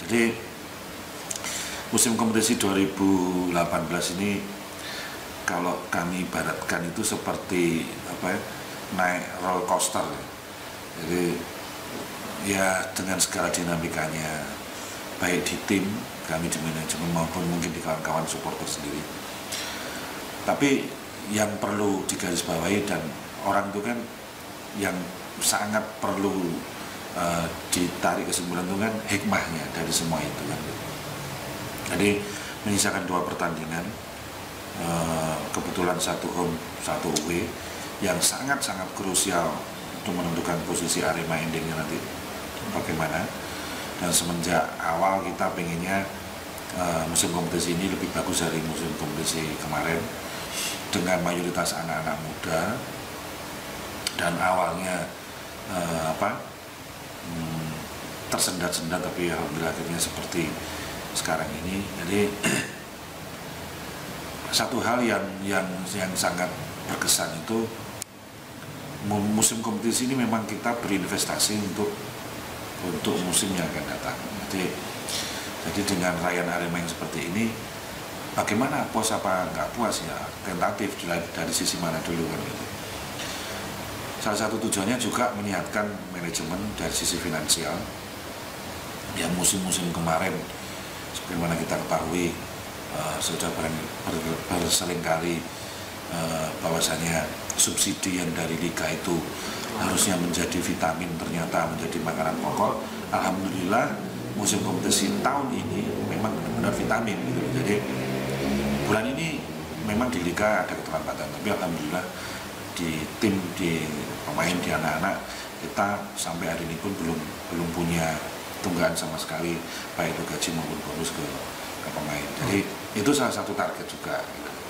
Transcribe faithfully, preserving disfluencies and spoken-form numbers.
Jadi musim kompetisi dua ribu delapan belas ini kalau kami ibaratkan itu seperti apa ya, naik roller coaster ya. Jadi ya dengan segala dinamikanya, baik di tim kami di manajemen maupun mungkin di kawan-kawan supporter sendiri. Tapi yang perlu digarisbawahi dan orang itu kan yang sangat perlu uh, ditarik kesimpulan itu kan hikmahnya dari semua itu kan. Jadi menyisakan dua pertandingan, uh, kebetulan satu home, satu away, yang sangat-sangat krusial untuk menentukan posisi Arema endingnya nanti bagaimana. Dan semenjak awal kita pengennya uh, musim kompetisi ini lebih bagus dari musim kompetisi kemarin dengan mayoritas anak-anak muda dan awalnya uh, apa hmm, tersendat-sendat, tapi alhamdulillah akhirnya seperti sekarang ini. Jadi satu hal yang yang yang sangat berkesan itu musim kompetisi ini memang kita berinvestasi untuk untuk musim yang akan datang. Jadi jadi dengan raihan Arema yang seperti ini, bagaimana puas apa nggak puas ya tentatif dari, dari sisi mana dulu kan gitu. Salah satu tujuannya juga menyehatkan manajemen dari sisi finansial. Yang musim-musim kemarin sebagaimana kita ketahui uh, sudah ber, ber, berselingkali uh, bahwasanya subsidi yang dari liga itu harusnya menjadi vitamin, ternyata menjadi makanan pokok. Alhamdulillah musim kompetisi tahun ini memang benar-benar vitamin gitu. Jadi bulan ini memang di liga ada keterlambatan, tapi alhamdulillah di tim, di pemain, di anak-anak kita sampai hari ini pun belum belum punya tunggakan sama sekali, baik itu gaji maupun bonus ke, ke pemain. Jadi itu salah satu target juga gitu.